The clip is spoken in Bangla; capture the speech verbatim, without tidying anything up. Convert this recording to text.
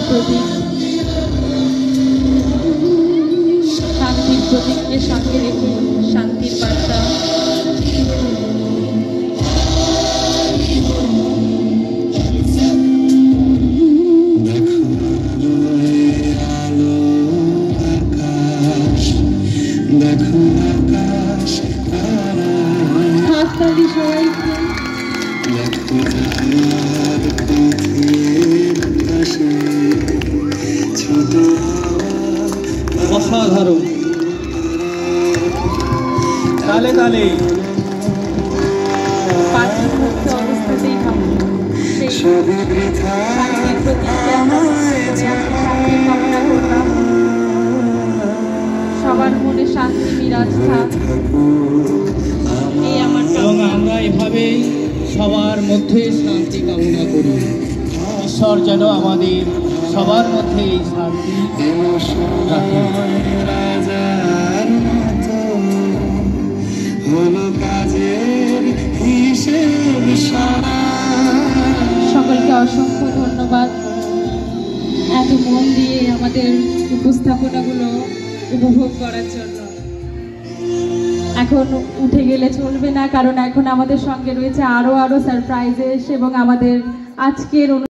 প্রতীক, শান্তির প্রতীককে সঙ্গে রেখে শান্তির বার্তা। হাততালি সবাইকে। অসাধারণ তালে তালে পাঠ্যভুক্ত অবস্থাতেই সেই শান্তির প্রতীককে আমরা শান্তির কামনা করলাম। সবার মনে শান্তি বিরাজ থাক, এই আমার। এবং আমরা এভাবেই সবার মধ্যে শান্তি কামনা করি। ঈশ্বর যেন আমাদের সবার মধ্যে এই শান্তি সকলকে অসংখ্য ধন্যবাদ এত মন দিয়ে আমাদের উপস্থাপনাগুলো উপভোগ করার জন্য। এখন উঠে গেলে চলবে না, কারণ এখন আমাদের সঙ্গে রয়েছে আরো আরো সারপ্রাইজেস এবং আমাদের আজকের